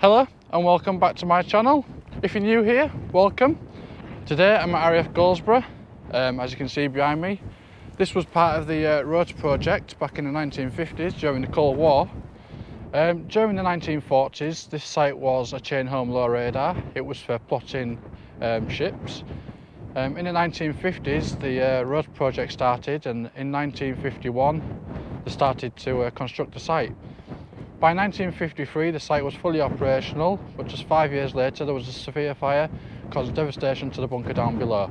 Hello and welcome back to my channel. If you're new here, welcome. Today I'm at RAF Goldsborough, as you can see behind me. This was part of the ROTOR project back in the 1950s during the Cold War. During the 1940s this site was a chain home low radar. It was for plotting ships. In the 1950s the ROTOR project started, and in 1951 they started to construct the site. By 1953 the site was fully operational, but just 5 years later there was a severe fire causing devastation to the bunker down below.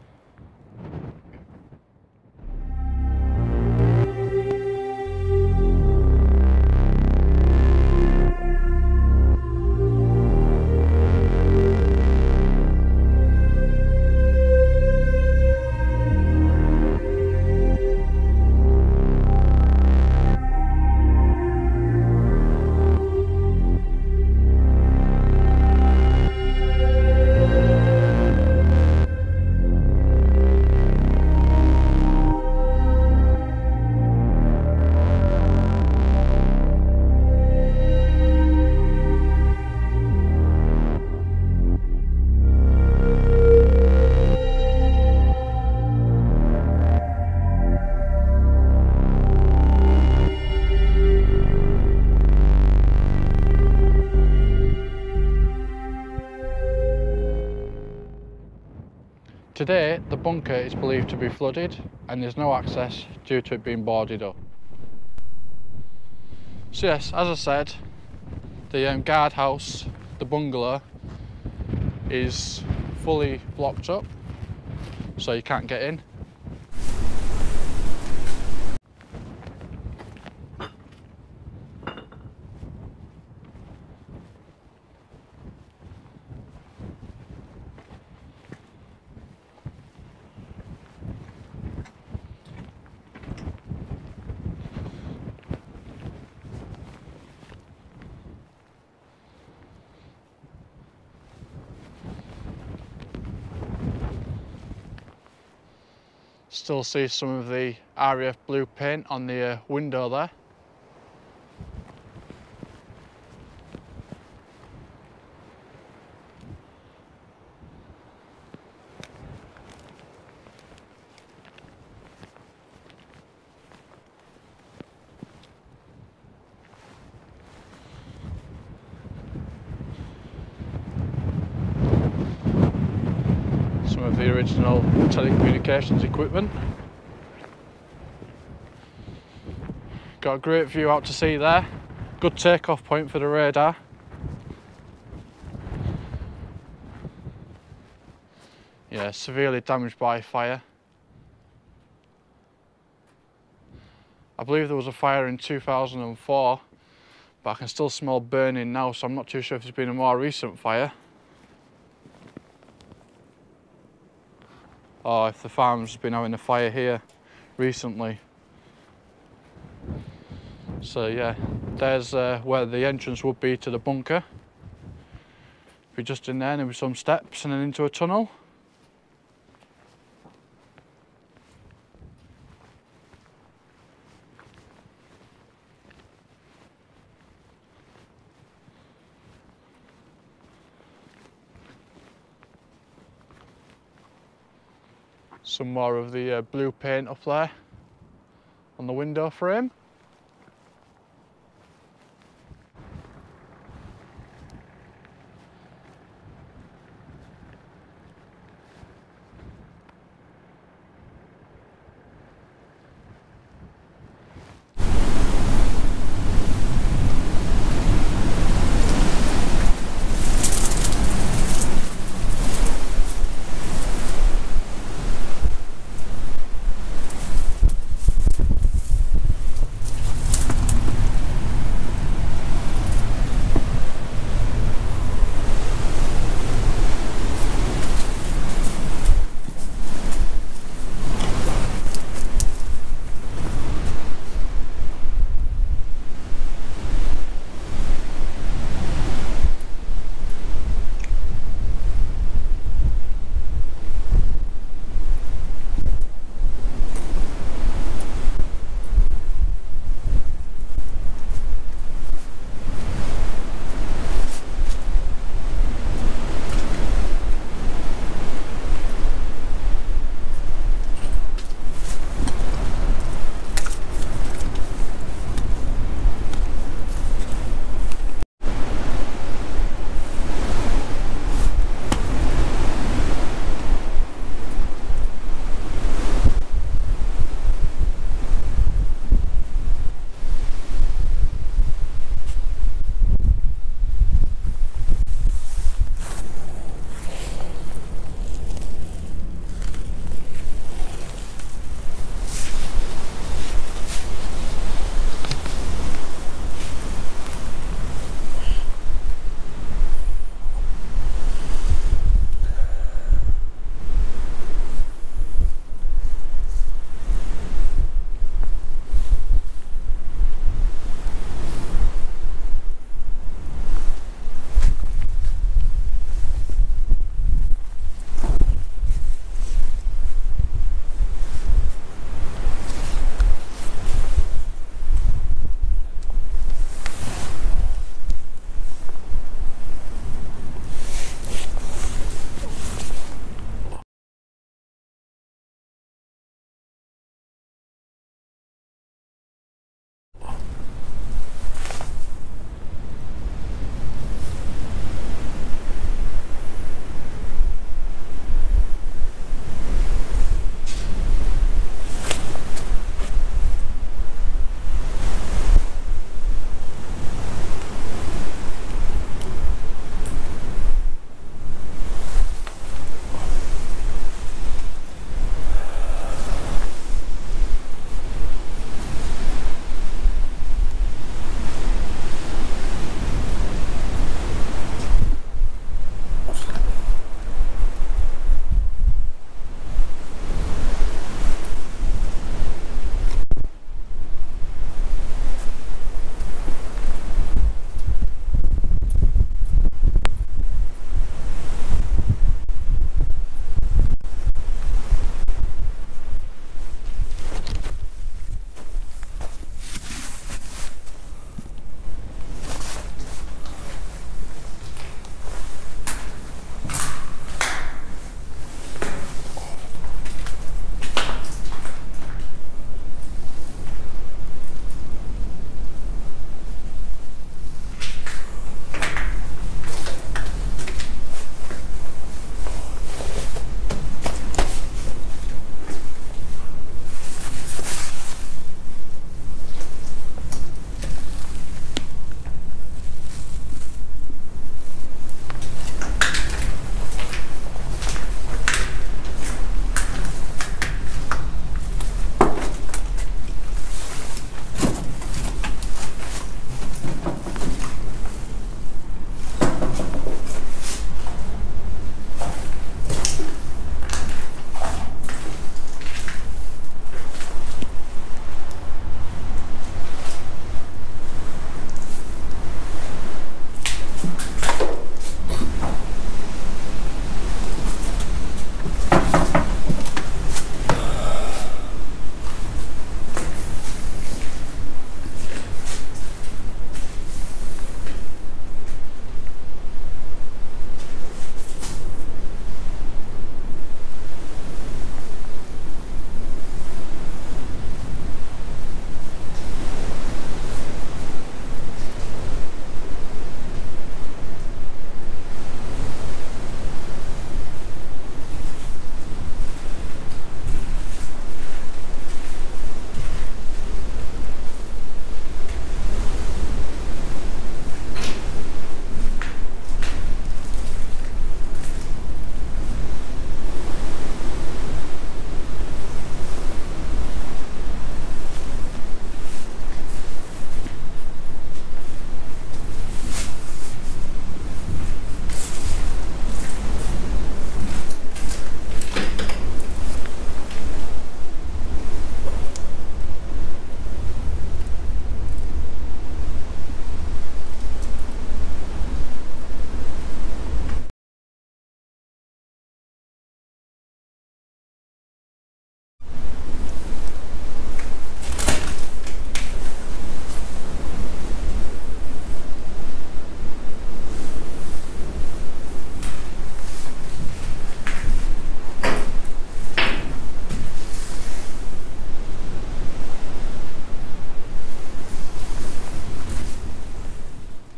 Today, the bunker is believed to be flooded and there's no access due to it being boarded up. So yes, as I said, the guardhouse, the bungalow, is fully blocked up, so you can't get in. Still see some of the RAF blue paint on the window there. Some of the original telecommunications equipment. Got a great view out to sea there. Good takeoff point for the radar. Yeah, severely damaged by fire. I believe there was a fire in 2004, but I can still smell burning now, so I'm not too sure if it's been a more recent fire. Or if the farm's been having a fire here recently. So yeah, there's where the entrance would be to the bunker. If you're just in there, there'll be some steps and then into a tunnel. Some more of the blue paint up there on the window frame.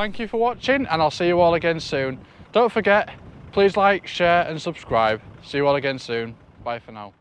Thank you for watching, and I'll see you all again soon. Don't forget, please like, share and subscribe. See you all again soon. Bye for now.